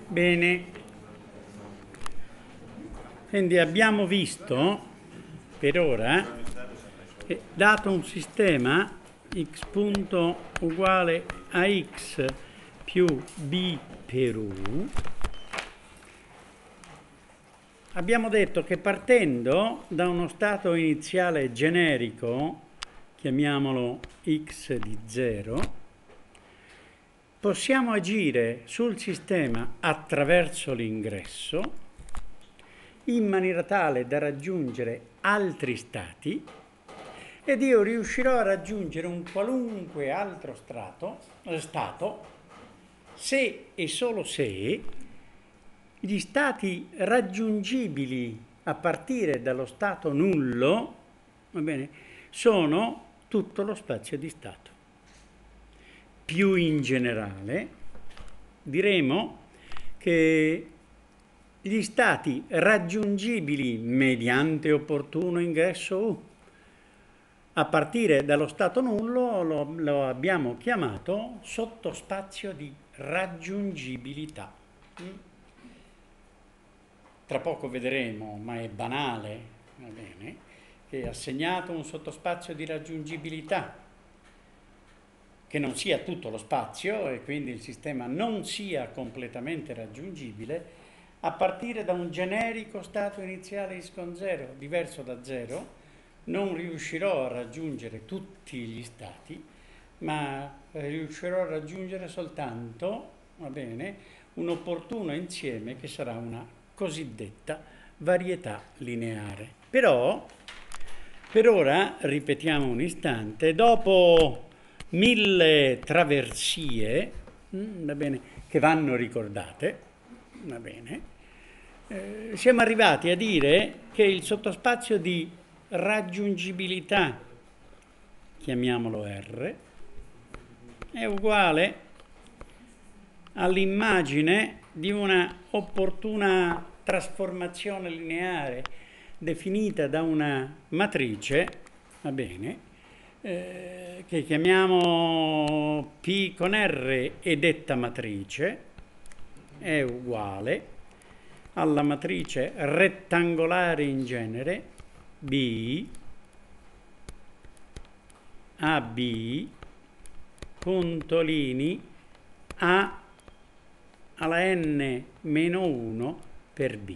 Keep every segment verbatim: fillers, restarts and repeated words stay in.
Bene, quindi abbiamo visto per ora che dato un sistema x punto uguale a x più b per u, abbiamo detto che partendo da uno stato iniziale generico, chiamiamolo x di zero, possiamo agire sul sistema attraverso l'ingresso in maniera tale da raggiungere altri stati ed io riuscirò a raggiungere un qualunque altro strato, stato se e solo se gli stati raggiungibili a partire dallo stato nullo, va bene, sono tutto lo spazio di stato. Più in generale diremo che gli stati raggiungibili mediante opportuno ingresso U a partire dallo stato nullo lo, lo abbiamo chiamato sottospazio di raggiungibilità. Tra poco vedremo, ma è banale, va bene, che assegnato un sottospazio di raggiungibilità che non sia tutto lo spazio e quindi il sistema non sia completamente raggiungibile, a partire da un generico stato iniziale x con zero, diverso da zero, non riuscirò a raggiungere tutti gli stati, ma riuscirò a raggiungere soltanto, va bene, un opportuno insieme che sarà una cosiddetta varietà lineare. Però, per ora, ripetiamo un istante, dopo mille traversie, va bene, che vanno ricordate, va bene, eh, siamo arrivati a dire che il sottospazio di raggiungibilità, chiamiamolo R, è uguale all'immagine di una opportuna trasformazione lineare definita da una matrice, va bene, Eh, che chiamiamo P con R e detta matrice è uguale alla matrice rettangolare in genere B A B puntolini A alla n meno uno per B.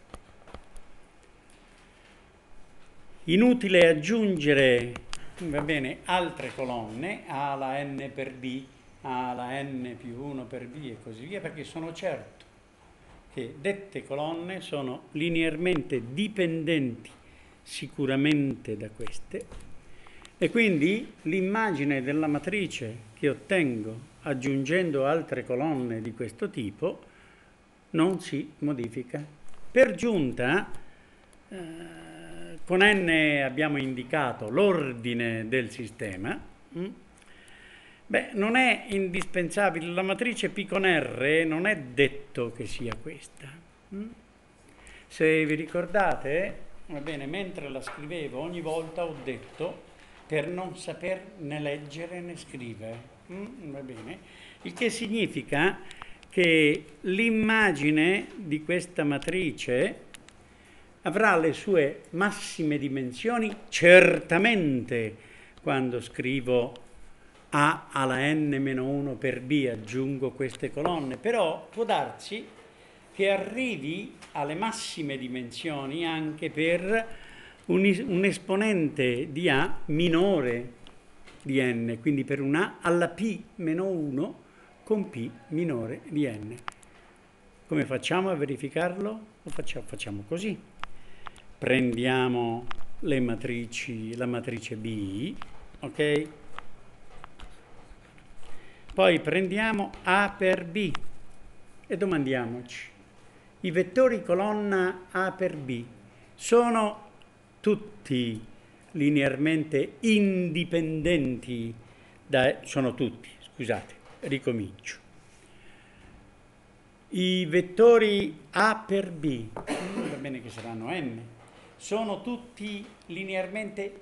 Inutile aggiungere, va bene, altre colonne, A alla n per B, A alla n più uno per B e così via, perché sono certo che dette colonne sono linearmente dipendenti sicuramente da queste e quindi l'immagine della matrice che ottengo aggiungendo altre colonne di questo tipo non si modifica. Per giunta, eh, con n abbiamo indicato l'ordine del sistema. Beh, non è indispensabile, la matrice P con R non è detto che sia questa. Se vi ricordate, va bene, mentre la scrivevo ogni volta ho detto per non saper né leggere né scrivere. Va bene? Il che significa che l'immagine di questa matrice avrà le sue massime dimensioni certamente quando scrivo A alla n meno uno per B, aggiungo queste colonne, però può darsi che arrivi alle massime dimensioni anche per un, un esponente di A minore di n, quindi per un A alla P meno uno con P minore di n. Come facciamo a verificarlo? Lo facciamo, facciamo così. Prendiamo le matrici, la matrice B, ok? Poi prendiamo A per B e domandiamoci, i vettori colonna A per B sono tutti linearmente indipendenti da... sono tutti, scusate, ricomincio. I vettori A per B, va bene che saranno n, sono tutti linearmente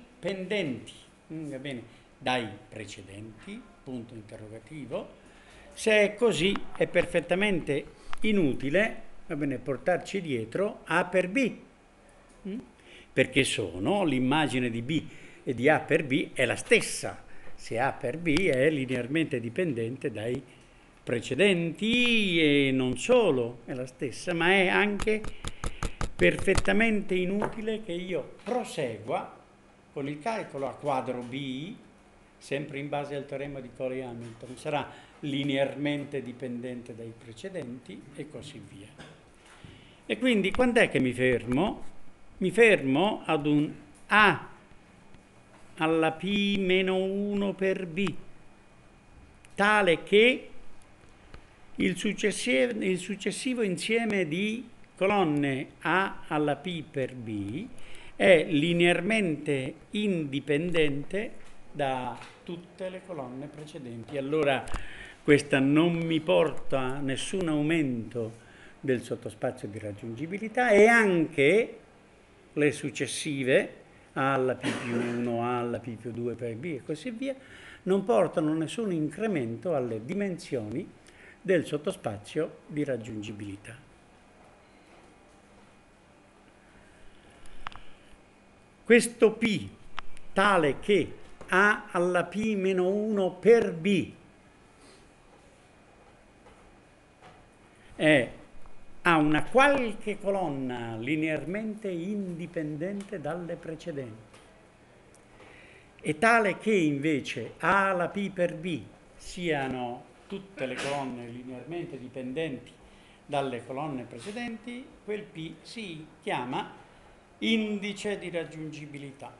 dipendenti, va bene, dai precedenti, punto interrogativo, Se è così è perfettamente inutile, va bene, portarci dietro A per B, mm? Perché sono, l'immagine di B e di A per B è la stessa, se A per B è linearmente dipendente dai precedenti e non solo è la stessa, ma è anche perfettamente inutile che io prosegua con il calcolo a quadro B, sempre in base al teorema di Coley-Hamilton, sarà linearmente dipendente dai precedenti e così via. E quindi quando è che mi fermo? Mi fermo ad un A alla P meno uno per B, tale che il successivo, il successivo insieme di colonne A alla P per B è linearmente indipendente da tutte le colonne precedenti. Allora questa non mi porta a nessun aumento del sottospazio di raggiungibilità e anche le successive A alla P più uno, A alla P più due per B e così via non portano nessun incremento alle dimensioni del sottospazio di raggiungibilità. Questo P tale che A alla P meno uno per B è, ha una qualche colonna linearmente indipendente dalle precedenti e tale che invece A alla P per B siano tutte le colonne linearmente dipendenti dalle colonne precedenti, quel P si chiama indice di raggiungibilità.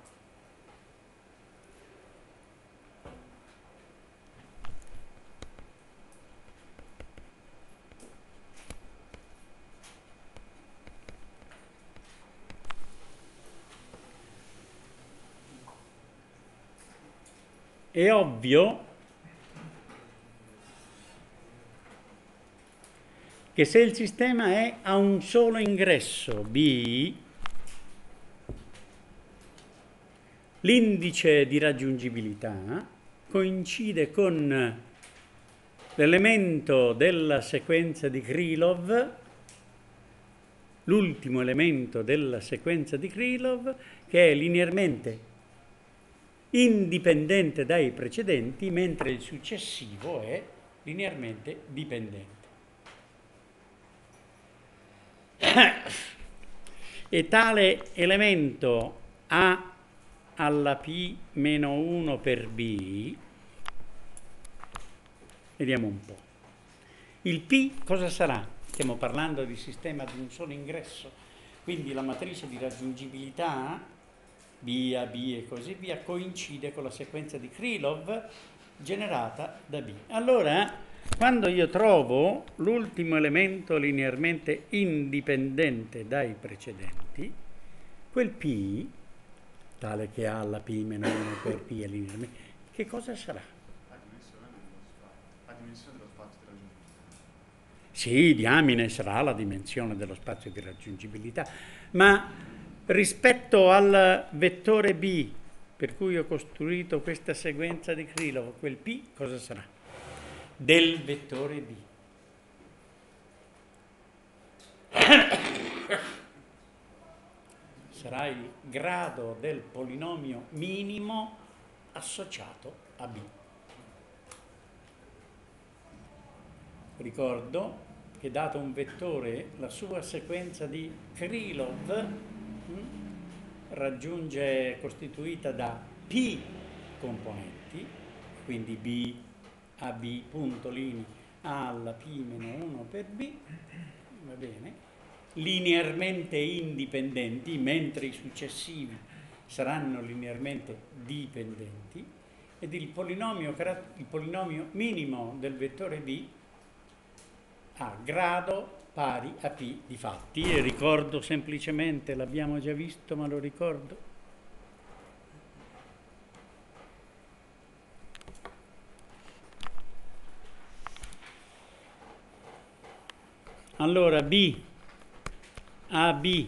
È ovvio che se il sistema è a un solo ingresso B, l'indice di raggiungibilità coincide con l'elemento della sequenza di Krylov, l'ultimo elemento della sequenza di Krylov, che è linearmente indipendente dai precedenti, mentre il successivo è linearmente dipendente. E tale elemento A alla P meno uno per B, vediamo un po'. Il P cosa sarà? Stiamo parlando di sistema di un solo ingresso, quindi la matrice di raggiungibilità B a B e così via coincide con la sequenza di Krylov generata da B. Allora, quando io trovo l'ultimo elemento linearmente indipendente dai precedenti, quel P, tale che A alla P meno uno per P è linearmente, che cosa sarà? La dimensione dello spazio, la dimensione dello spazio di raggiungibilità. Sì, diamine sarà la dimensione dello spazio di raggiungibilità, ma rispetto al vettore B, per cui ho costruito questa sequenza di Krylov, quel P cosa sarà? Del vettore B. Sarà il grado del polinomio minimo associato a B. Ricordo che dato un vettore, la sua sequenza di Krylov mh, raggiunge, è costituita da P componenti, quindi B a B puntolini A alla P meno uno per B, va bene, linearmente indipendenti, mentre i successivi saranno linearmente dipendenti, ed il polinomio, il polinomio minimo del vettore B ha grado pari a P di fatti. E ricordo semplicemente, l'abbiamo già visto ma lo ricordo, allora B a B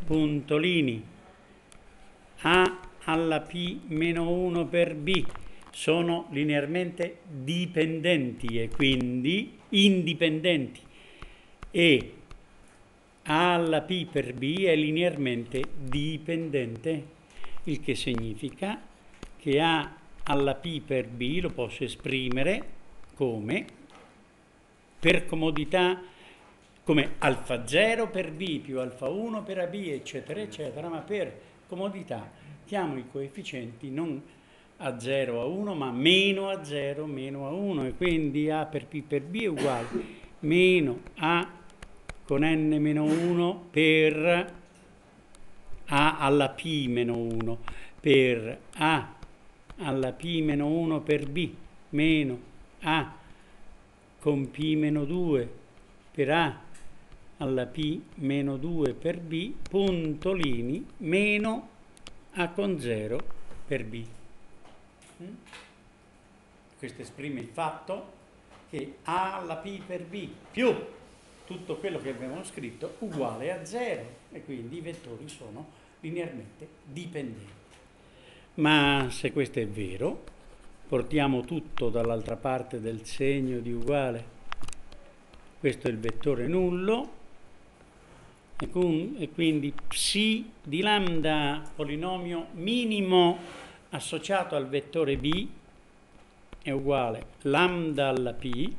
puntolini A alla P meno uno per B sono linearmente dipendenti e quindi indipendenti, e A alla P per B è linearmente dipendente, il che significa che A alla P per B lo posso esprimere come, per comodità, come alfa zero per B più alfa uno per A B, eccetera, eccetera, ma per comodità chiamo i coefficienti non A zero a uno, ma meno A zero meno A uno, e quindi A per P per B è uguale meno A con n meno uno per A alla P meno uno per A alla P meno uno per B meno A con P meno due per A alla P meno due per B, puntolini, meno A con zero per B. Questo esprime il fatto che A alla P per B più tutto quello che abbiamo scritto uguale a zero, e quindi i vettori sono linearmente dipendenti. Ma se questo è vero, portiamo tutto dall'altra parte del segno di uguale. Questo è il vettore nullo, e, con, e quindi psi di lambda, polinomio minimo associato al vettore B, è uguale lambda alla P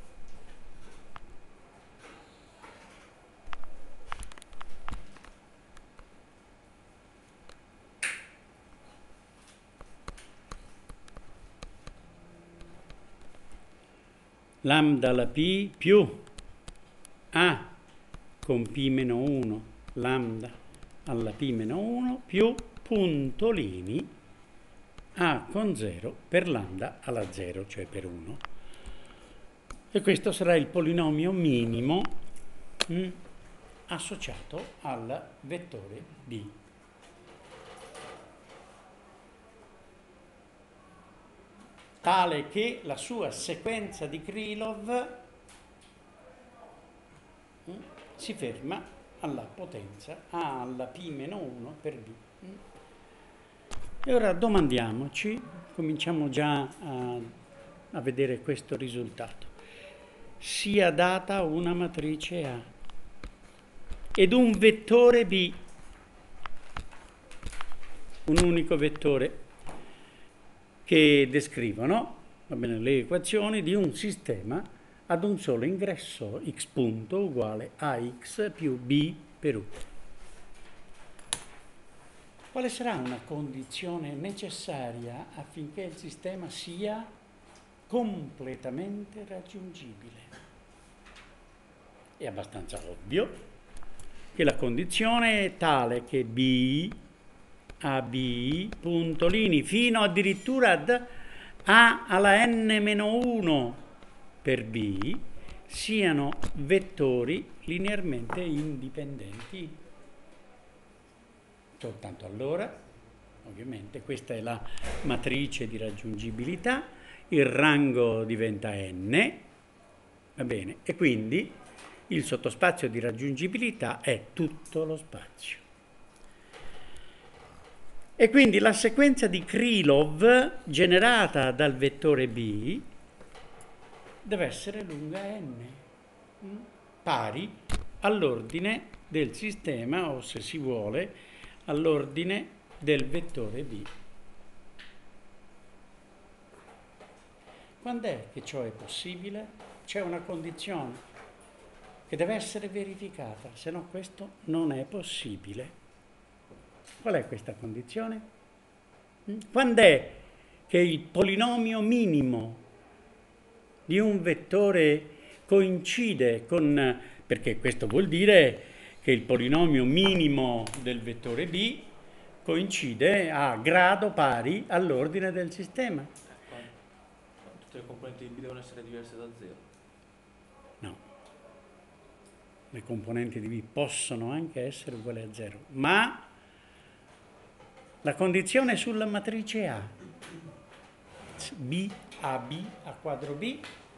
lambda alla P più A con P meno uno lambda alla P meno uno più puntolini A con zero per lambda alla zero, cioè per uno. E questo sarà il polinomio minimo mh, associato al vettore B. Tale che la sua sequenza di Krylov mh, si ferma alla potenza A alla P meno uno per B. Mh. E ora domandiamoci, cominciamo già a, a vedere questo risultato. Sia data una matrice A ed un vettore B, un unico vettore, che descrivono, va bene, le equazioni di un sistema ad un solo ingresso, x punto uguale a x più b per u. Quale sarà una condizione necessaria affinché il sistema sia completamente raggiungibile? È abbastanza ovvio che la condizione è tale che B, A B, puntolini, fino addirittura ad A alla n meno uno per B, siano vettori linearmente indipendenti. Soltanto allora, ovviamente, questa è la matrice di raggiungibilità, il rango diventa n, va bene, e quindi il sottospazio di raggiungibilità è tutto lo spazio. E quindi la sequenza di Krylov generata dal vettore B deve essere lunga n, pari all'ordine del sistema, o se si vuole, all'ordine del vettore B. Quando è che ciò è possibile? C'è una condizione che deve essere verificata, se no questo non è possibile. Qual è questa condizione? Quando è che il polinomio minimo di un vettore coincide con, perché questo vuol dire che il polinomio minimo del vettore B coincide a grado pari all'ordine del sistema. Tutte le componenti di B devono essere diverse da zero? No. Le componenti di B possono anche essere uguali a zero, ma la condizione sulla matrice A, B, A, B, A quadro B,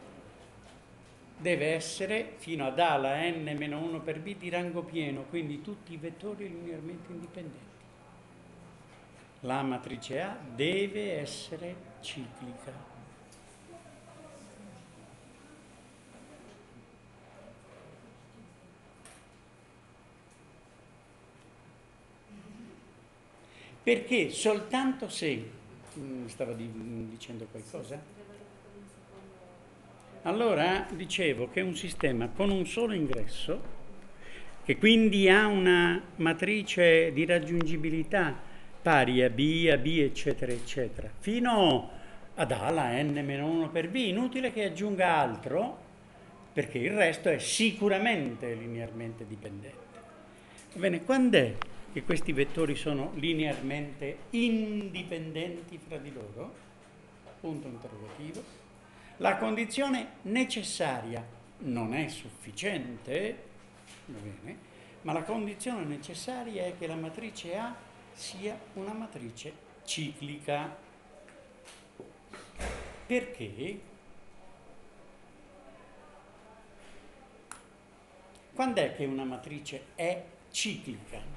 deve essere fino ad A alla n meno uno per B di rango pieno, quindi tutti i vettori linearmente indipendenti. La matrice A deve essere ciclica. Perché soltanto se, mi stava di, dicendo qualcosa? Allora dicevo che un sistema con un solo ingresso, che quindi ha una matrice di raggiungibilità pari a B, a B, eccetera, eccetera, fino ad A, la n meno uno per B, inutile che aggiunga altro, perché il resto è sicuramente linearmente dipendente. Va bene, quando è che questi vettori sono linearmente indipendenti fra di loro? Punto interrogativo. La condizione necessaria non è sufficiente, va bene, ma la condizione necessaria è che la matrice A sia una matrice ciclica. Perché? Quando è che una matrice è ciclica?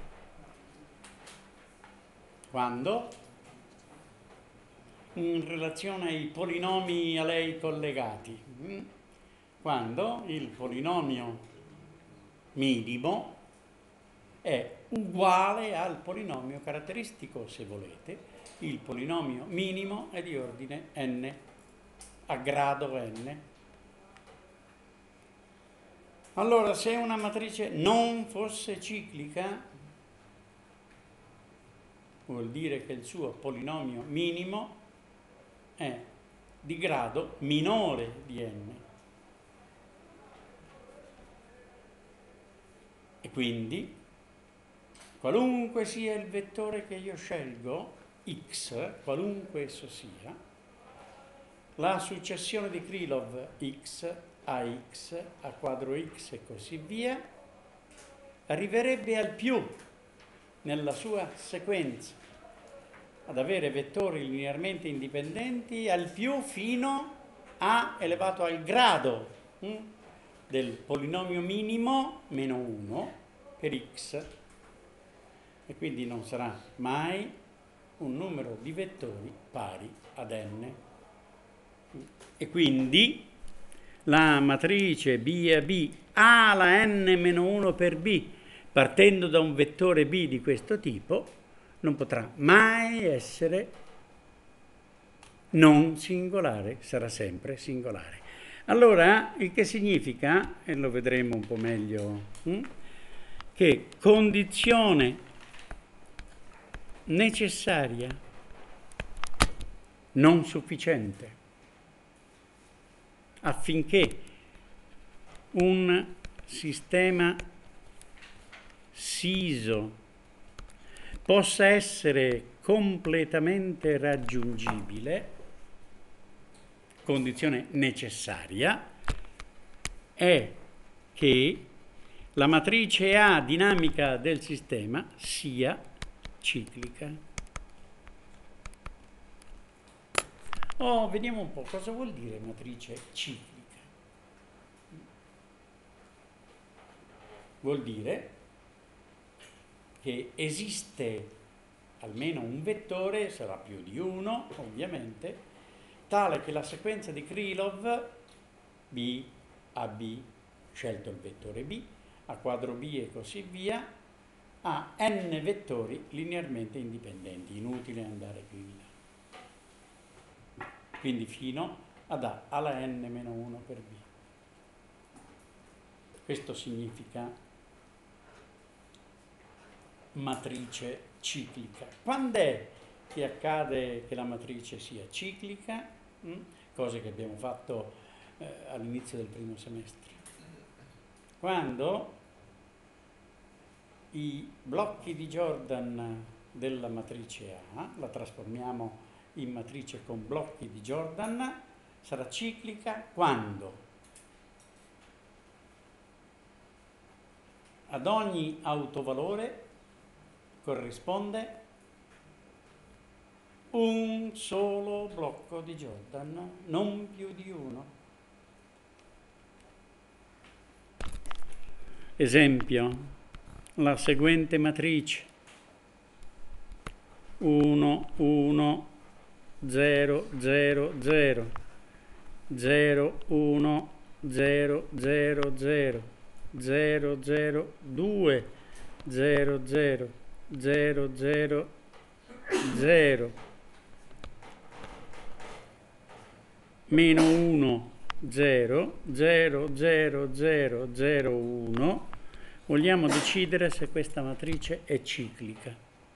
Quando? In relazione ai polinomi a lei collegati. Quando il polinomio minimo è uguale al polinomio caratteristico, se volete. Il polinomio minimo è di ordine n, a grado n. Allora, se una matrice non fosse ciclica, vuol dire che il suo polinomio minimo è di grado minore di n. E quindi, qualunque sia il vettore che io scelgo, x, qualunque esso sia, la successione di Krylov x, ax, a quadro x e così via, arriverebbe al più nella sua sequenza, ad avere vettori linearmente indipendenti al più fino a elevato al grado hm, del polinomio minimo meno uno per x, e quindi non sarà mai un numero di vettori pari ad n. E quindi la matrice B a B ha la n meno uno per B, partendo da un vettore B di questo tipo, non potrà mai essere non singolare, sarà sempre singolare. Allora, il che significa, e lo vedremo un po' meglio, hm, che condizione necessaria, non sufficiente, affinché un sistema siso possa essere completamente raggiungibile, condizione necessaria, è che la matrice A dinamica del sistema sia ciclica. Oh, vediamo un po' cosa vuol dire matrice ciclica. Vuol dire che esiste almeno un vettore, sarà più di uno ovviamente, tale che la sequenza di Krylov B a B, scelto il vettore B, a quadro B e così via, ha n vettori linearmente indipendenti, inutile andare più in là. Quindi fino ad A alla n meno uno per B. Questo significa matrice ciclica. Quando è che accade che la matrice sia ciclica? Mm? Cose che abbiamo fatto eh, all'inizio del primo semestre. Quando i blocchi di Jordan della matrice A la trasformiamo in matrice con blocchi di Jordan, sarà ciclica quando ad ogni autovalore corrisponde un solo blocco di Jordan, non più di uno. Esempio, la seguente matrice uno, uno, zero, zero, zero, zero, uno, zero, zero, zero, zero, zero, due, zero, zero, zero, zero, zero, meno uno, zero, zero, zero, zero, zero, uno. Vogliamo decidere se questa matrice è ciclica.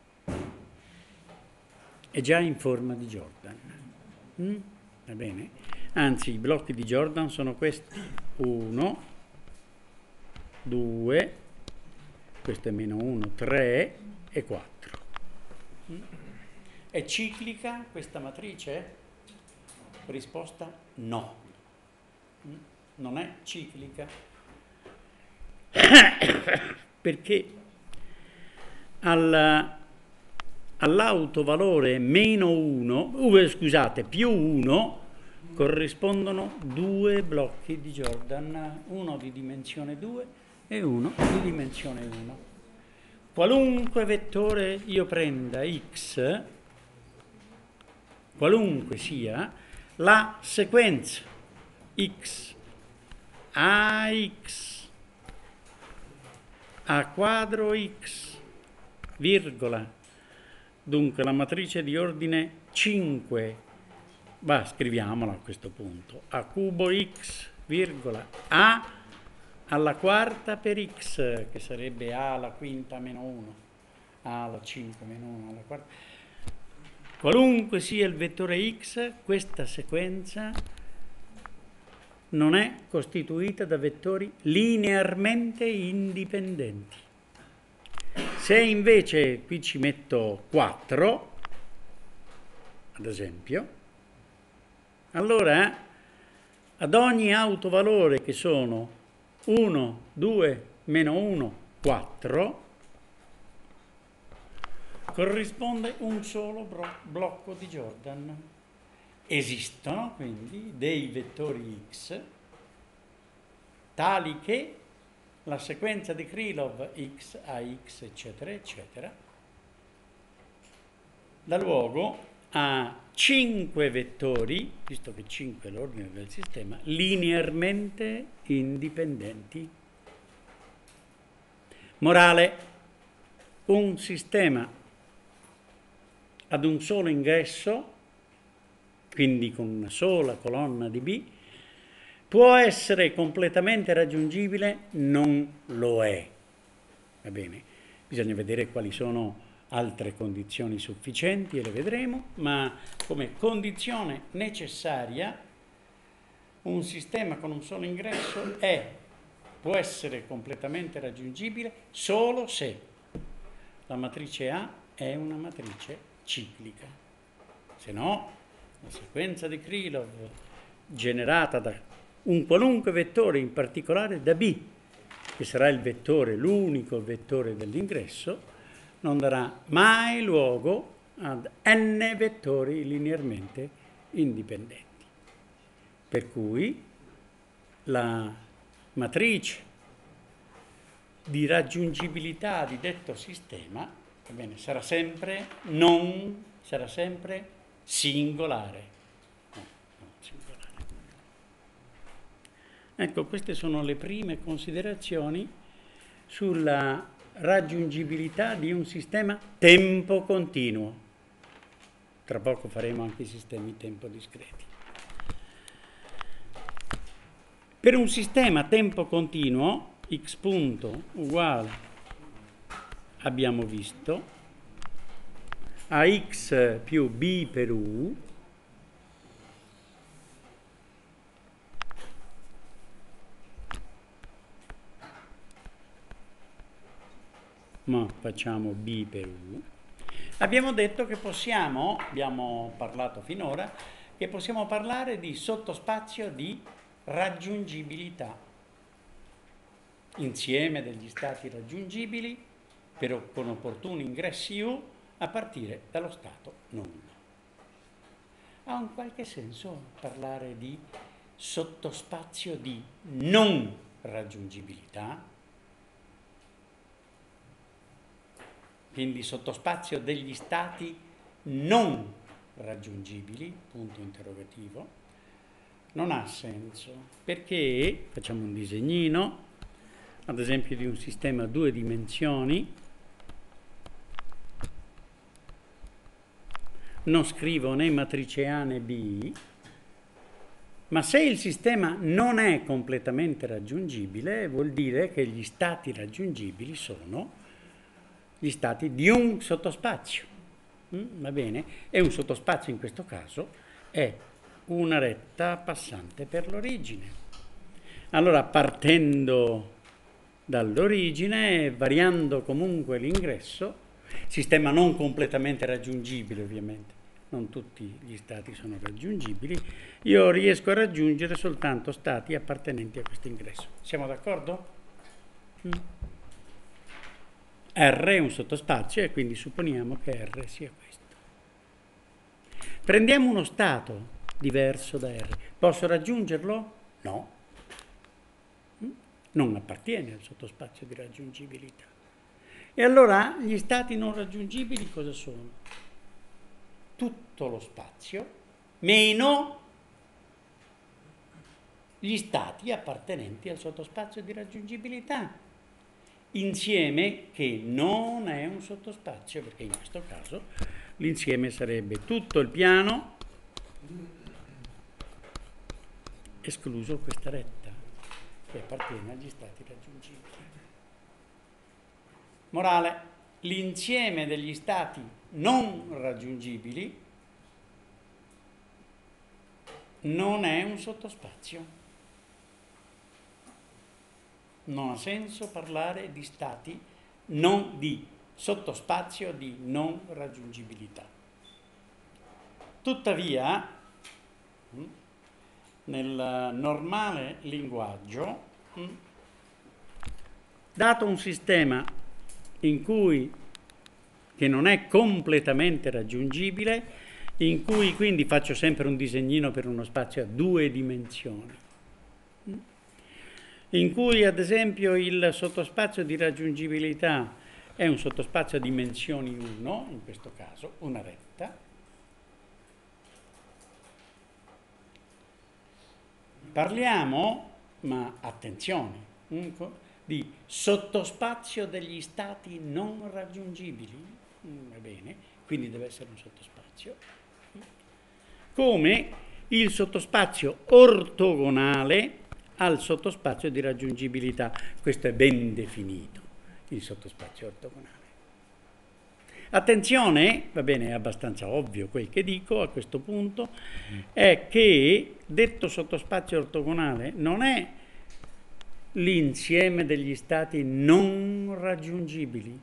È già in forma di Jordan. Mm? Va bene? Anzi, i blocchi di Jordan sono questi. uno, due, questo è meno uno, tre e quattro. Mm? È ciclica questa matrice? Risposta no. Mm? Non è ciclica. Perché al, all'autovalore meno uno, uh, scusate, più uno, corrispondono due blocchi di Jordan, uno di dimensione due e uno di dimensione uno. Qualunque vettore io prenda x, qualunque sia, la sequenza x, ax, a quadro x, virgola, dunque la matrice di ordine cinque, bah, scriviamola a questo punto, a cubo x, virgola, a alla quarta per x, che sarebbe a alla quinta meno uno, a alla cinque meno uno, alla quarta. Qualunque sia il vettore x, questa sequenza non è costituita da vettori linearmente indipendenti. Se invece qui ci metto quattro, ad esempio, allora ad ogni autovalore che sono uno, due, meno uno, quattro, corrisponde un solo blocco di Jordan. Esistono quindi dei vettori x tali che la sequenza di Krylov x, ax, eccetera, eccetera, dà luogo a cinque vettori, visto che cinque è l'ordine del sistema, linearmente indipendenti. Morale: un sistema ad un solo ingresso, quindi con una sola colonna di B, può essere completamente raggiungibile? Non lo è. Va bene? Bisogna vedere quali sono altre condizioni sufficienti e le vedremo, ma come condizione necessaria un sistema con un solo ingresso è, può essere completamente raggiungibile solo se la matrice A è una matrice ciclica. Se no, la sequenza di Krylov generata da un qualunque vettore, in particolare da B, che sarà il vettore, l'unico vettore dell'ingresso, non darà mai luogo ad n vettori linearmente indipendenti. Per cui la matrice di raggiungibilità di detto sistema, va bene, sarà sempre non, sarà sempre singolare. No, non singolare. Ecco, queste sono le prime considerazioni sulla raggiungibilità di un sistema tempo continuo. Tra poco faremo anche i sistemi tempo discreti. Per un sistema tempo continuo, x punto uguale, abbiamo visto, a x più b per u, ma facciamo b per u, abbiamo detto che possiamo, abbiamo parlato finora, che possiamo parlare di sottospazio di raggiungibilità, insieme degli stati raggiungibili per, con opportuni ingressi u a partire dallo stato nullo. Ha un qualche senso parlare di sottospazio di non raggiungibilità? Quindi sottospazio degli stati non raggiungibili, punto interrogativo, non ha senso, perché facciamo un disegnino, ad esempio di un sistema a due dimensioni, non scrivo né matrice A né B, ma se il sistema non è completamente raggiungibile, vuol dire che gli stati raggiungibili sono gli stati di un sottospazio. Mm, va bene? E un sottospazio in questo caso è una retta passante per l'origine. Allora, partendo dall'origine, variando comunque l'ingresso, sistema non completamente raggiungibile ovviamente, non tutti gli stati sono raggiungibili, io riesco a raggiungere soltanto stati appartenenti a questo ingresso. Siamo d'accordo? Mm. R è un sottospazio e quindi supponiamo che R sia questo. Prendiamo uno stato diverso da R. Posso raggiungerlo? No. Non appartiene al sottospazio di raggiungibilità. E allora gli stati non raggiungibili cosa sono? Tutto lo spazio meno gli stati appartenenti al sottospazio di raggiungibilità, insieme che non è un sottospazio, perché in questo caso l'insieme sarebbe tutto il piano escluso questa retta che appartiene agli stati raggiungibili. Morale, l'insieme degli stati non raggiungibili non è un sottospazio. Non ha senso parlare di stati non di sottospazio di non raggiungibilità. Tuttavia, nel normale linguaggio, dato un sistema in cui che non è completamente raggiungibile, in cui quindi faccio sempre un disegnino per uno spazio a due dimensioni, in cui ad esempio il sottospazio di raggiungibilità è un sottospazio a dimensioni uno, in questo caso una retta, parliamo, ma attenzione, di sottospazio degli stati non raggiungibili, va bene, quindi deve essere un sottospazio, come il sottospazio ortogonale al sottospazio di raggiungibilità. Questo è ben definito, il sottospazio ortogonale. Attenzione, va bene, è abbastanza ovvio quel che dico a questo punto, è che detto sottospazio ortogonale non è l'insieme degli stati non raggiungibili,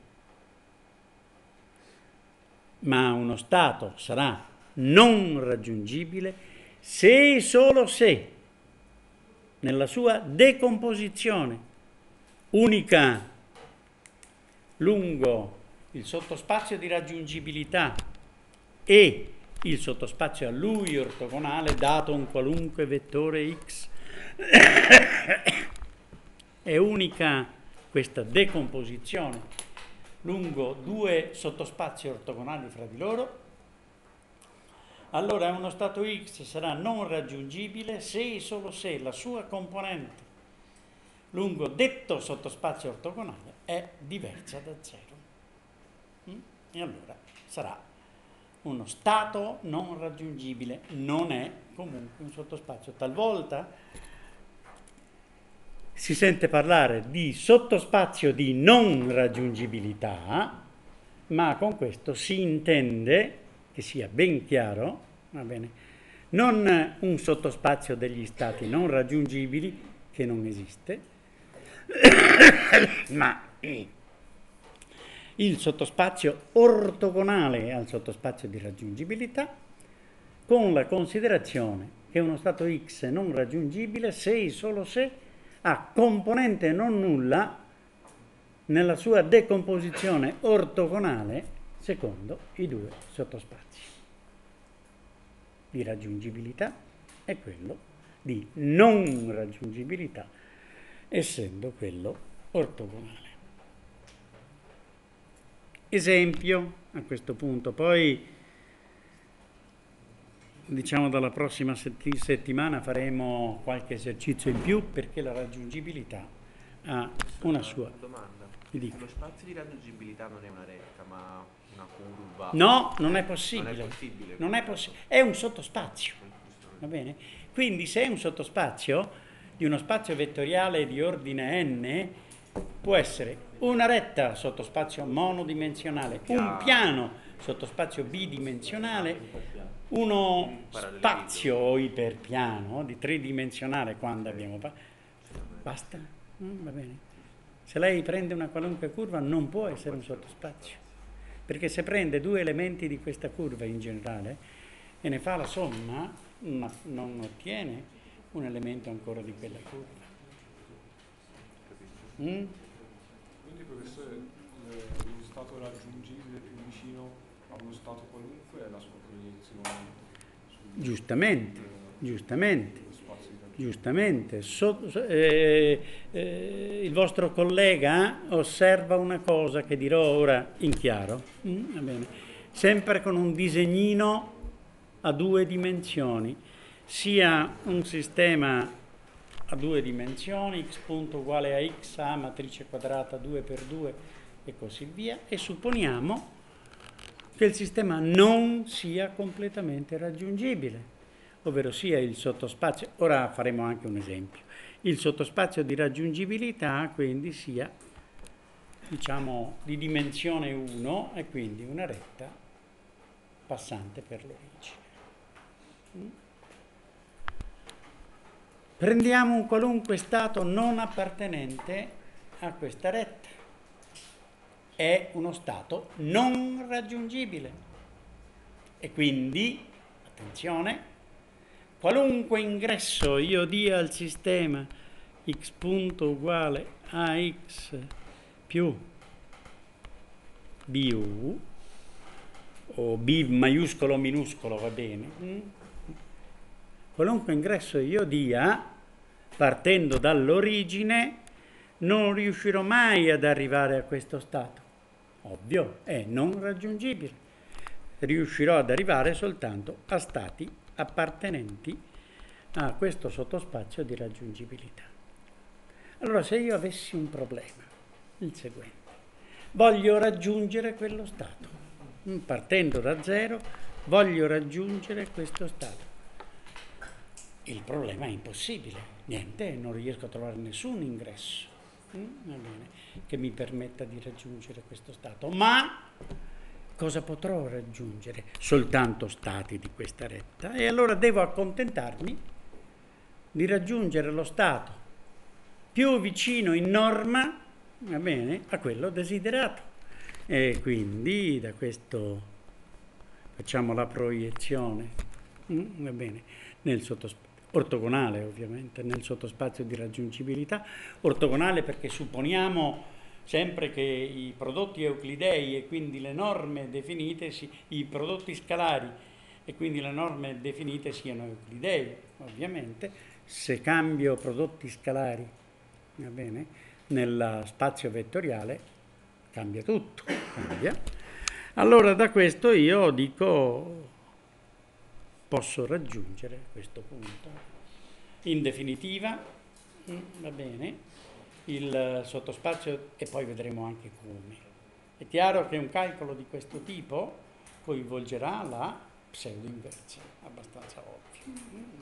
ma uno stato sarà non raggiungibile se e solo se nella sua decomposizione unica lungo il sottospazio di raggiungibilità e il sottospazio a lui ortogonale dato un qualunque vettore x è unica questa decomposizione lungo due sottospazi ortogonali fra di loro, allora uno stato x sarà non raggiungibile se e solo se la sua componente lungo detto sottospazio ortogonale è diversa da zero. E allora sarà uno stato non raggiungibile, non è comunque un sottospazio. Talvolta si sente parlare di sottospazio di non raggiungibilità, ma con questo si intende, che sia ben chiaro, va bene, non un sottospazio degli stati non raggiungibili, che non esiste, ma il sottospazio ortogonale al sottospazio di raggiungibilità, con la considerazione che uno stato x è non raggiungibile se e solo se ha componente non nulla nella sua decomposizione ortogonale secondo i due sottospazi di raggiungibilità e quello di non raggiungibilità, essendo quello ortogonale. Esempio a questo punto, poi diciamo dalla prossima setti- settimana faremo qualche esercizio in più perché la raggiungibilità ha una sua. Domanda. Mi dica. Lo spazio di raggiungibilità non è una retta, ma una curva. No, non è Non possibile. è possibile. Non è possibile. È un sottospazio. Va bene? Quindi se è un sottospazio di uno spazio vettoriale di ordine n, può essere una retta sottospazio monodimensionale, un piano sottospazio bidimensionale, uno spazio o iperpiano di tridimensionale quando abbiamo... pa- Basta? Mm, va bene. Se lei prende una qualunque curva non può essere un sottospazio, perché se prende due elementi di questa curva in generale e ne fa la somma, ma non ottiene un elemento ancora di quella curva. Mm? Quindi professore, eh, lo stato raggiungibile più vicino a uno stato qualunque è la sua proiezione sul Giustamente, giustamente. spazio di raggiungimento. Giustamente, So- so- eh, eh, il vostro collega osserva una cosa che dirò ora in chiaro, mm, va bene. Sempre con un disegnino a due dimensioni, sia un sistema a due dimensioni, x punto uguale a x, a matrice quadrata due per due e così via, e supponiamo che il sistema non sia completamente raggiungibile, ovvero sia il sottospazio, ora faremo anche un esempio, il sottospazio di raggiungibilità quindi sia, diciamo, di dimensione uno e quindi una retta passante per l'origine. Mm? Prendiamo un qualunque stato non appartenente a questa retta. È uno stato non raggiungibile. E quindi, attenzione, qualunque ingresso io dia al sistema x punto uguale a x più bu, o b maiuscolo minuscolo va bene, mm? Qualunque ingresso io dia, partendo dall'origine, non riuscirò mai ad arrivare a questo stato. Ovvio, è non raggiungibile. Riuscirò ad arrivare soltanto a stati appartenenti a questo sottospazio di raggiungibilità. Allora, se io avessi un problema, il seguente, voglio raggiungere quello stato. Partendo da zero, voglio raggiungere questo stato. Il problema è impossibile, niente, non riesco a trovare nessun ingresso mm? Va bene, che mi permetta di raggiungere questo stato. Ma cosa potrò raggiungere? Soltanto stati di questa retta. E allora devo accontentarmi di raggiungere lo stato più vicino in norma, va bene, a quello desiderato. E quindi da questo facciamo la proiezione, mm? Va bene, nel sottospazio. Ortogonale ovviamente, nel sottospazio di raggiungibilità, ortogonale perché supponiamo sempre che i prodotti euclidei e quindi le norme definite, si, i prodotti scalari e quindi le norme definite siano euclidei, ovviamente. Se cambio prodotti scalari, va bene, nello spazio vettoriale cambia tutto, cambia. Allora da questo io dico posso raggiungere questo punto. In definitiva, va bene, il sottospazio, e poi vedremo anche come. È chiaro che un calcolo di questo tipo coinvolgerà la pseudo-inversione, abbastanza ovvio.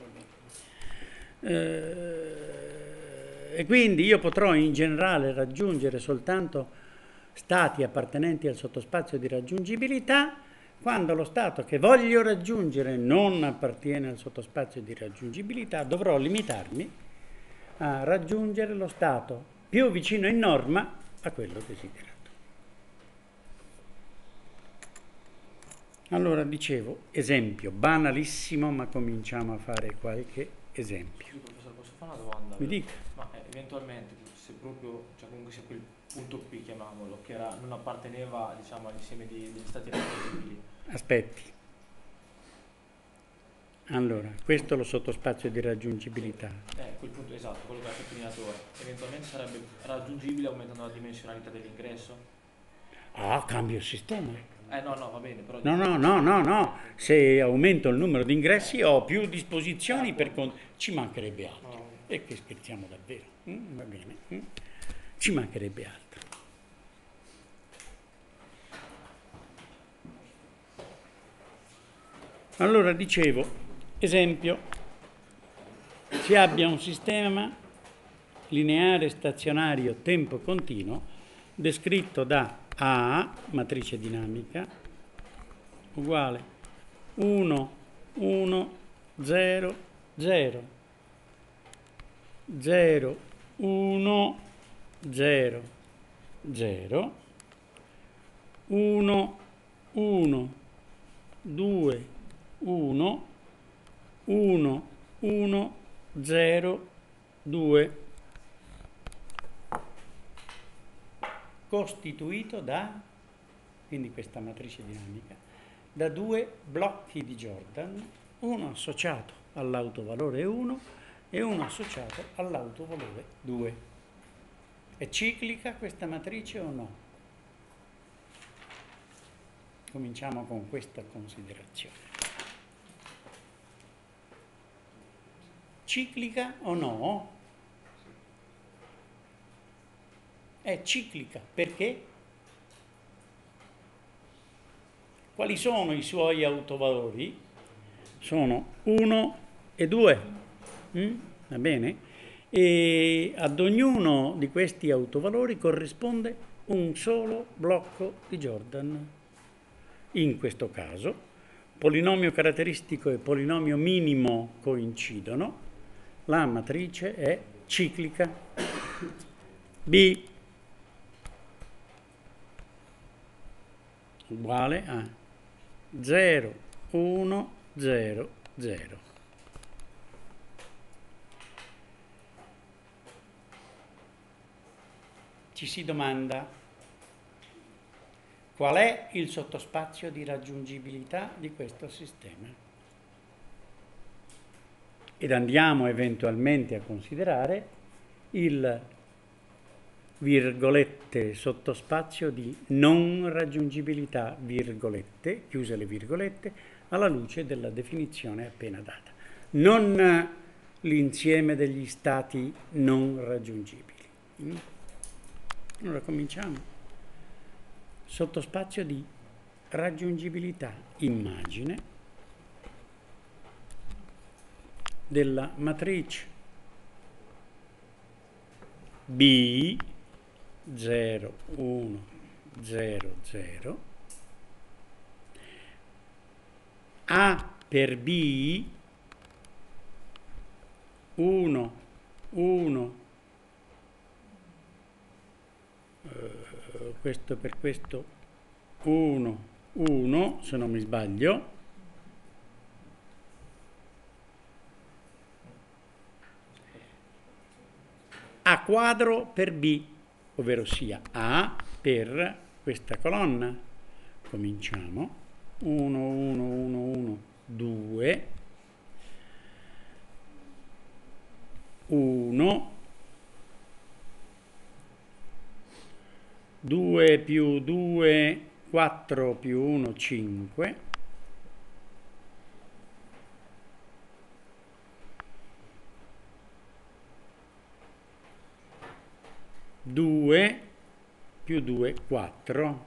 Va bene. Eh, e quindi io potrò in generale raggiungere soltanto stati appartenenti al sottospazio di raggiungibilità quando lo stato che voglio raggiungere non appartiene al sottospazio di raggiungibilità. Dovrò limitarmi a raggiungere lo stato più vicino in norma a quello desiderato. Allora dicevo, esempio banalissimo, ma cominciamo a fare qualche esempio. Scusi, professore, posso fare una domanda? Mi dica. Ma eh, eventualmente, se proprio, cioè comunque sia quel punto P, chiamiamolo, che era, non apparteneva, diciamo, all'insieme di- degli stati raggiungibili. Aspetti. Allora, questo è lo sottospazio di raggiungibilità. Eh, quel punto esatto, quello che ha sottolineato ora. Eventualmente sarebbe raggiungibile aumentando la dimensionalità dell'ingresso? Ah, cambio il sistema. Eh no, no, va bene, però... No, no, no, no, no. Se aumento il numero di ingressi ho più disposizioni per... Con... Ci mancherebbe altro. No. E che scherziamo davvero. Mm, va bene. Mm. Ci mancherebbe altro. Allora, dicevo, esempio, si abbia un sistema lineare stazionario tempo continuo descritto da A, matrice dinamica, uguale uno, uno, zero, zero, zero, uno, zero, zero, uno, uno, due, uno, uno, uno, zero, due, costituito da, quindi questa matrice dinamica, da due blocchi di Jordan, uno associato all'autovalore uno e uno associato all'autovalore due. È ciclica questa matrice o no? Cominciamo con questa considerazione. Ciclica o no? È ciclica perché? Quali sono i suoi autovalori? Sono uno e due, mm? Va bene? E ad ognuno di questi autovalori corrisponde un solo blocco di Jordan. In questo caso, polinomio caratteristico e polinomio minimo coincidono, la matrice è ciclica. B uguale a zero, uno, zero, zero. Ci si domanda qual è il sottospazio di raggiungibilità di questo sistema. Ed andiamo eventualmente a considerare il virgolette sottospazio di non raggiungibilità virgolette, chiuse le virgolette, alla luce della definizione appena data. Non l'insieme degli stati non raggiungibili. Allora cominciamo. Sottospazio di raggiungibilità, immagine della matrice B zero, uno, zero, zero, A per B uno, uno, eh, questo per questo uno, uno, se non mi sbaglio, A quadro per B, ovvero sia A per questa colonna. Cominciamo. uno, uno, uno, uno, due, uno, due più due, quattro più uno, cinque, due più due, quattro.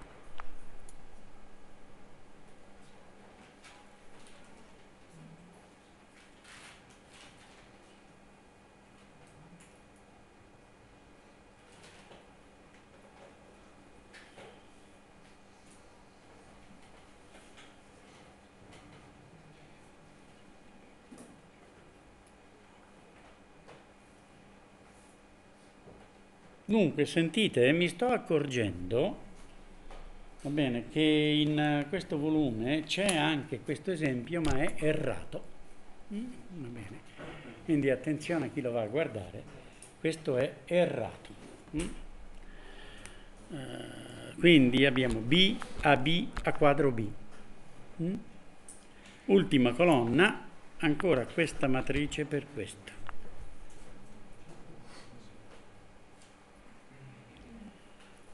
Dunque, sentite, mi sto accorgendo, va bene, che in questo volume c'è anche questo esempio, ma è errato. Mm, va bene. Quindi attenzione a chi lo va a guardare, questo è errato. Mm. Uh, quindi abbiamo B, A B, A quadro B. Mm. Ultima colonna, ancora questa matrice per questa.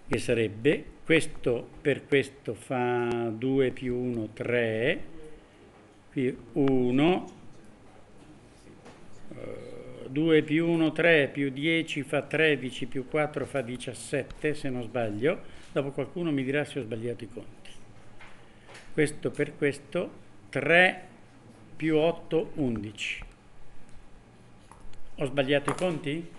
che sarebbe questo per questo fa due più uno, tre, qui uno, due più uno, tre, più dieci fa tredici, più quattro fa diciassette, se non sbaglio. Dopo qualcuno mi dirà se ho sbagliato i conti. Questo per questo, tre più otto, undici. Ho sbagliato i conti?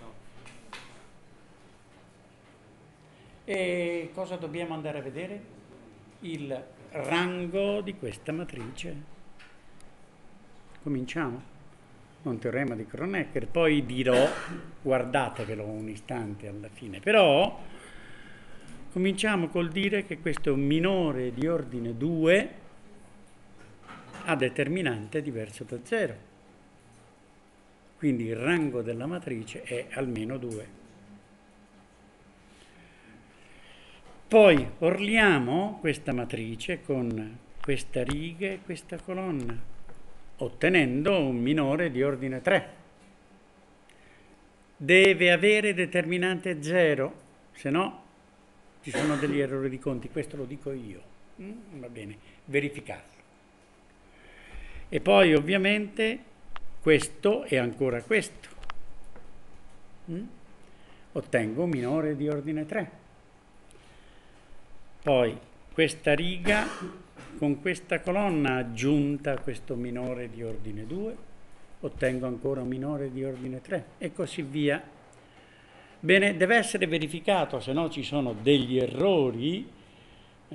E cosa dobbiamo andare a vedere? Il rango di questa matrice. Cominciamo. Un teorema di Kronecker, poi dirò, guardatevelo un istante alla fine, però cominciamo col dire che questo minore di ordine due ha determinante diverso da zero, quindi il rango della matrice è almeno due. Poi orliamo questa matrice con questa riga e questa colonna, ottenendo un minore di ordine tre. Deve avere determinante zero, se no ci sono degli errori di conti, questo lo dico io. Mm? Va bene, verificarlo. E poi ovviamente questo e ancora questo. Mm? Ottengo un minore di ordine tre. Poi questa riga con questa colonna aggiunta a questo minore di ordine due, ottengo ancora un minore di ordine tre e così via. Bene, deve essere verificato, se no ci sono degli errori, eh,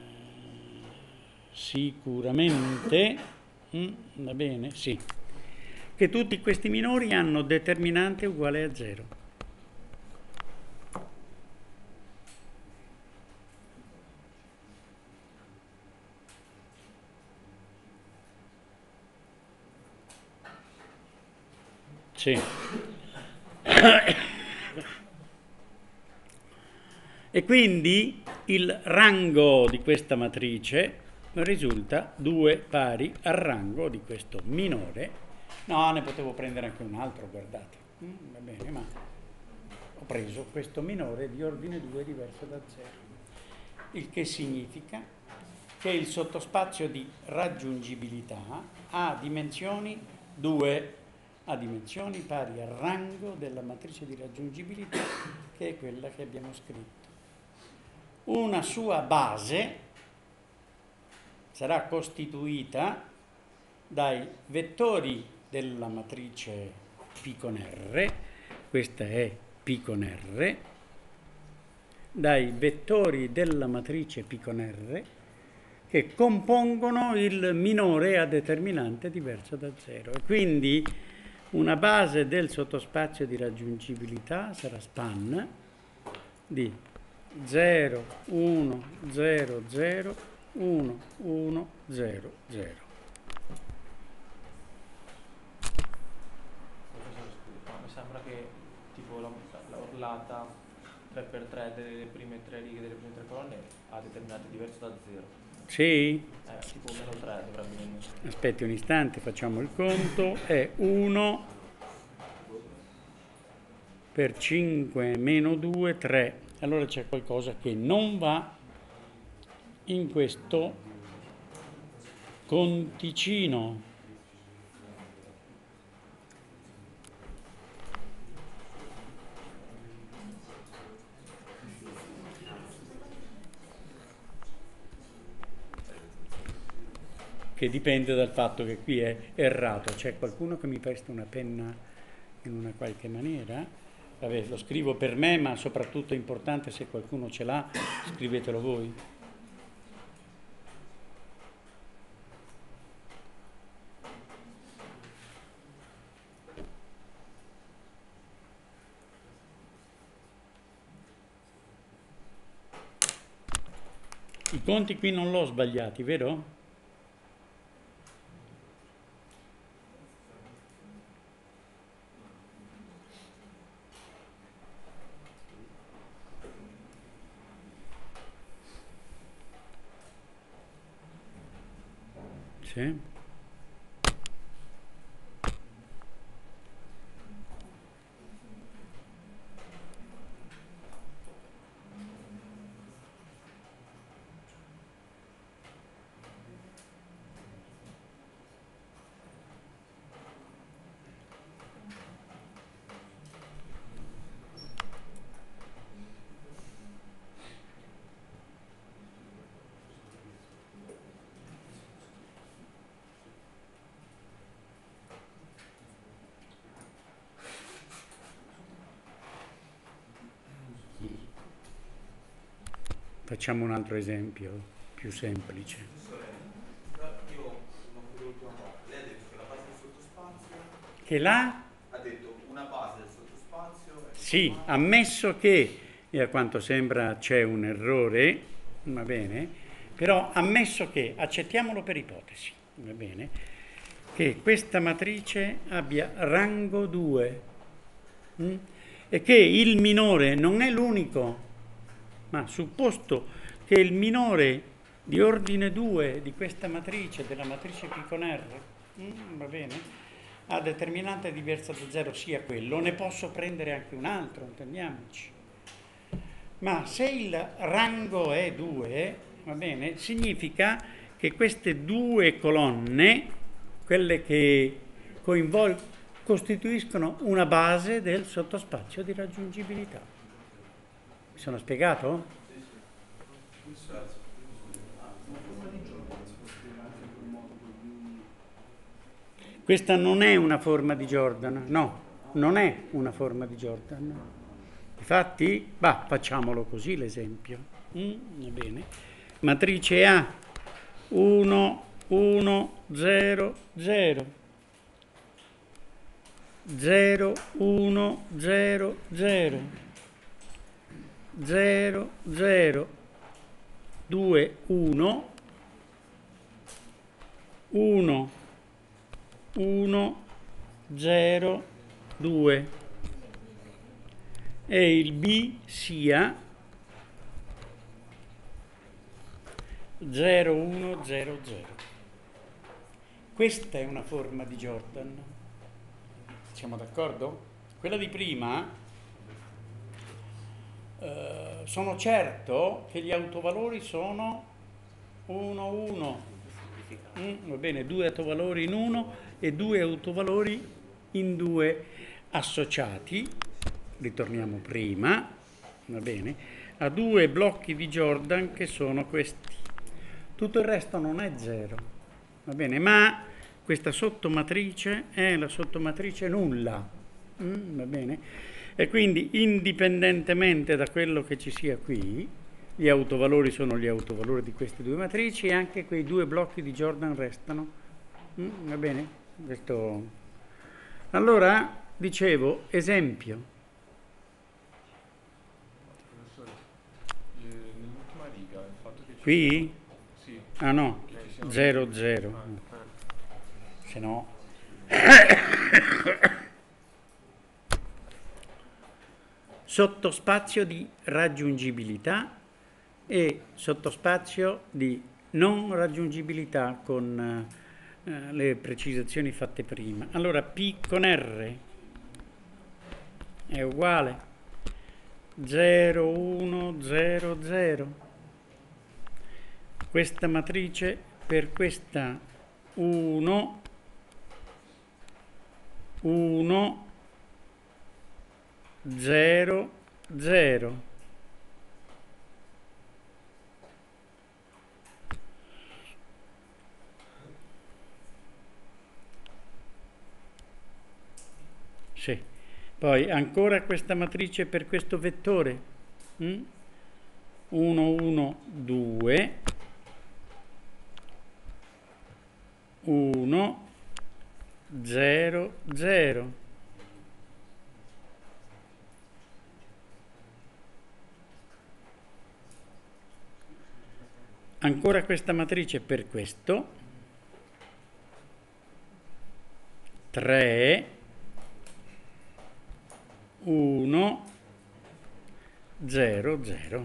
sicuramente, mm, va bene, sì, che tutti questi minori hanno determinante uguale a zero. Sì. E quindi il rango di questa matrice risulta due pari al rango di questo minore. No, ne potevo prendere anche un altro, guardate. Mm, va bene, ma ho preso questo minore di ordine due diverso da zero. Il che significa che il sottospazio di raggiungibilità ha dimensioni due, ha dimensioni pari al rango della matrice di raggiungibilità, che è quella che abbiamo scritto. Una sua base sarà costituita dai vettori della matrice P con R, questa è P con R, dai vettori della matrice P con R che compongono il minore a determinante diverso da zero. E quindi una base del sottospazio di raggiungibilità sarà span di zero, uno, zero, zero, uno, uno, zero, zero. Mi sembra che tipo la, la orlata tre per tre delle prime tre righe delle prime tre colonne ha determinante diverso da zero. Sì? Eh, tipo meno tre dovrebbe venire. Aspetti un istante, facciamo il conto. È uno per cinque meno due, tre. Allora c'è qualcosa che non va in questo conticino. Che dipende dal fatto che qui è errato. C'è qualcuno che mi presta una penna in una qualche maniera? Vabbè, lo scrivo per me, ma soprattutto è importante, se qualcuno ce l'ha, scrivetelo voi. I conti qui non l'ho sbagliati, vero? Sì. Facciamo un altro esempio più semplice. Io non vedo l'ultima parte. Lei ha detto che la base del sottospazio Che là? ha detto una base del sottospazio è Sì, ammesso che, e a quanto sembra c'è un errore, va bene, però ammesso che, accettiamolo per ipotesi, va bene, che questa matrice abbia rango due mh? E che il minore non è l'unico, ma supposto che il minore di ordine due di questa matrice, della matrice P con R, mh? va bene, a determinante diversa da zero sia quello, ne posso prendere anche un altro, intendiamoci. Ma se il rango è due, va bene, significa che queste due colonne, quelle che coinvol- costituiscono una base del sottospazio di raggiungibilità. Mi sono spiegato? Questa non è una forma di Jordan, no, non è una forma di Jordan. Infatti, bah, facciamolo così l'esempio. Mm, va bene. Matrice A, uno, uno, zero, zero. zero, uno, zero, zero. zero, zero, due, uno. uno. uno, zero, due e il B sia zero, uno, zero, zero. Questa è una forma di Jordan. Siamo d'accordo? Quella di prima, eh, sono certo che gli autovalori sono uno, uno. Mm, va bene, due autovalori in uno e due autovalori in due associati, ritorniamo prima, va bene, a due blocchi di Jordan che sono questi. Tutto il resto non è zero, va bene, ma questa sottomatrice è la sottomatrice nulla, mm, va bene, e quindi indipendentemente da quello che ci sia qui, gli autovalori sono gli autovalori di queste due matrici e anche quei due blocchi di Jordan restano. Mm, va bene? Questo... Allora, dicevo, esempio. Professore, eh, nell'ultima riga, il fatto che ci Qui? Sì. Ah no, Che ci siano- zero, zero. Ah. Se no... Sottospazio di raggiungibilità e sottospazio di non raggiungibilità con eh, le precisazioni fatte prima. Allora P con R è uguale zero, uno, zero, zero. Questa matrice per questa uno, uno, zero, zero. Sì. Poi ancora questa matrice per questo vettore. Mm? uno, uno, due. uno, zero, zero. Ancora questa matrice per questo. tre, uno, zero, zero.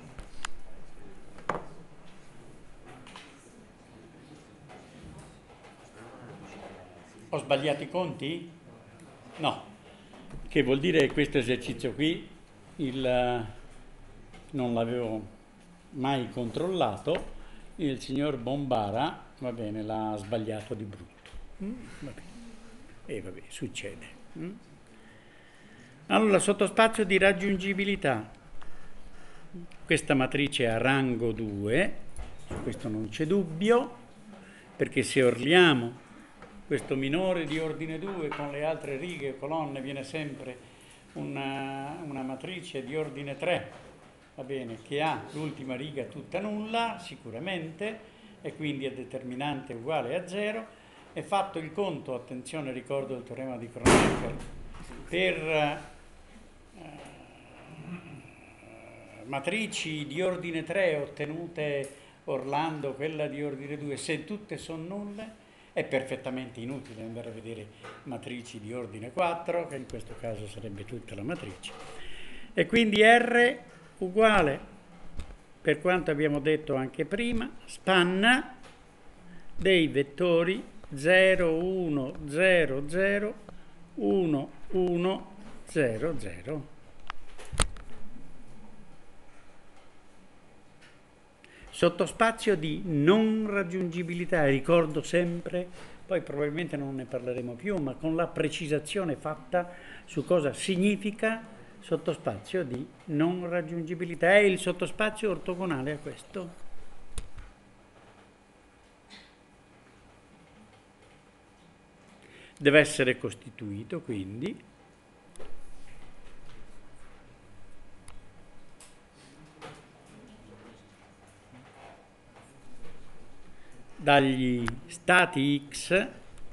Ho sbagliato i conti? No. Che vuol dire che questo esercizio qui il, non l'avevo mai controllato, il signor Bombara, va bene, l'ha sbagliato di brutto. Mm? Va bene. E vabbè, succede. Mm? Allora, sottospazio di raggiungibilità. Questa matrice ha rango due, su questo non c'è dubbio, perché se orliamo questo minore di ordine due con le altre righe e colonne viene sempre una, una matrice di ordine tre, va bene, che ha l'ultima riga tutta nulla, sicuramente, e quindi è determinante uguale a zero, e fatto il conto, attenzione, ricordo il teorema di Kronecker, per eh, matrici di ordine tre ottenute Orlando, quella di ordine due, se tutte sono nulle, è perfettamente inutile andare a vedere matrici di ordine quattro, che in questo caso sarebbe tutta la matrice. E quindi R uguale, per quanto abbiamo detto anche prima, spanna dei vettori zero, uno, zero, zero, uno, uno, zero, zero. Sottospazio di non raggiungibilità, ricordo sempre, poi probabilmente non ne parleremo più, ma con la precisazione fatta su cosa significa sottospazio di non raggiungibilità. È il sottospazio ortogonale a questo. Deve essere costituito quindi dagli stati X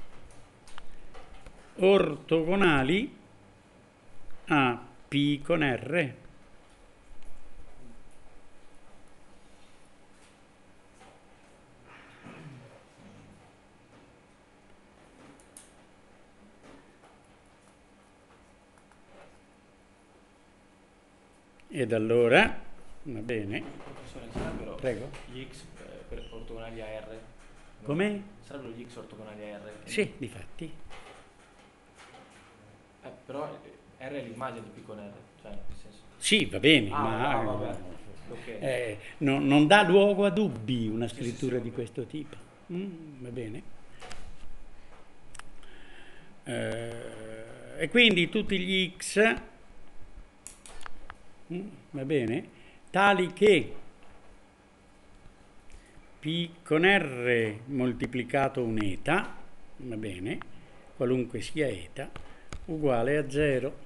ortogonali a P con R. Ed allora, va bene, Professore, sarebbero prego. gli X eh, per ortogonali a R? Come? Sarebbero gli X ortogonali a R? Sì, difatti. Eh, però R è l'immagine di P con R, cioè nel senso... Sì, va bene, Ah, ma no, vabbè. Ok. eh, no- non dà luogo a dubbi una Sì, sì, scrittura sì, di ok. questo tipo. Mm, va bene. Eh, e quindi tutti gli X, mm, va bene, tali che P con R moltiplicato un eta, va bene, qualunque sia eta, uguale a zero.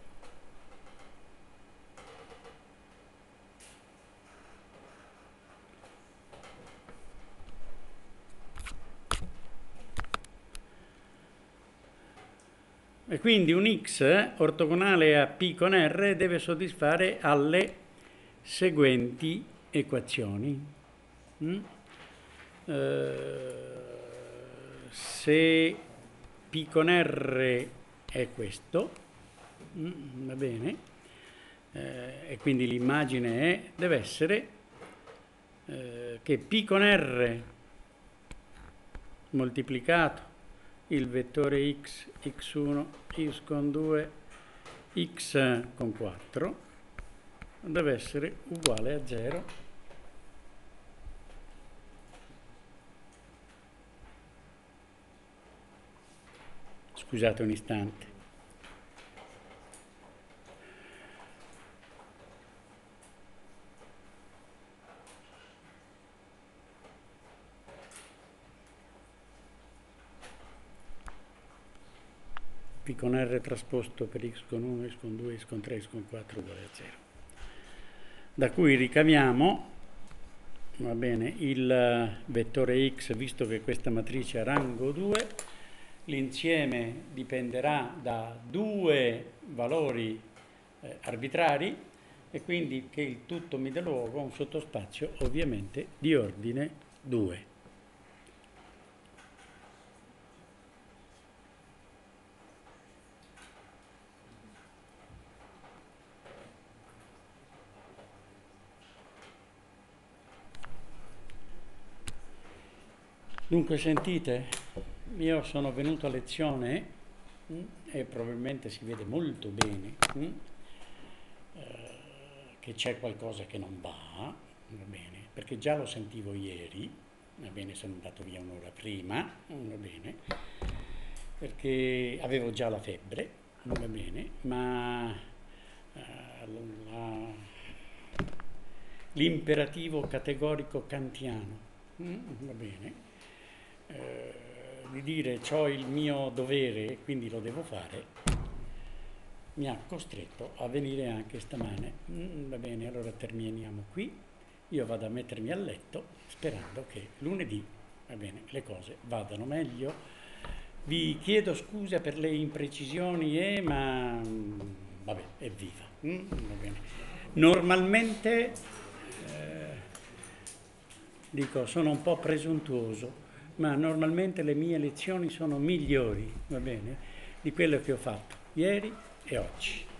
E quindi un X ortogonale a P con R deve soddisfare alle seguenti equazioni. Mm? Eh, se P con R è questo, mm, va bene, eh, e quindi l'immagine è, deve essere eh, che P con R moltiplicato il vettore x, x uno, x con due, x con quattro deve essere uguale a zero. Scusate un istante. P con R trasposto per x con uno, x con due, x con tre, x con quattro uguale a zero. Da cui ricaviamo, va bene, il vettore x, visto che questa matrice ha rango due, l'insieme dipenderà da due valori eh, arbitrari, e quindi che il tutto mi dà luogo a un sottospazio ovviamente di ordine due. Dunque sentite, io sono venuto a lezione mh, e probabilmente si vede molto bene mh, eh, che c'è qualcosa che non va, va bene, perché già lo sentivo ieri, va bene, sono andato via un'ora prima, va bene, perché avevo già la febbre, va bene, ma eh, la, l'imperativo categorico kantiano, mh, va bene, Eh, di dire c'ho il mio dovere, quindi lo devo fare, mi ha costretto a venire anche stamane. Mm, va bene, allora terminiamo qui. Io vado a mettermi a letto sperando che lunedì, va bene, le cose vadano meglio. Vi chiedo scusa per le imprecisioni, eh, ma mm, vabbè, evviva. Mm, va bene. Normalmente, eh, dico, sono un po' presuntuoso, ma normalmente le mie lezioni sono migliori, va bene, di quello che ho fatto ieri e oggi.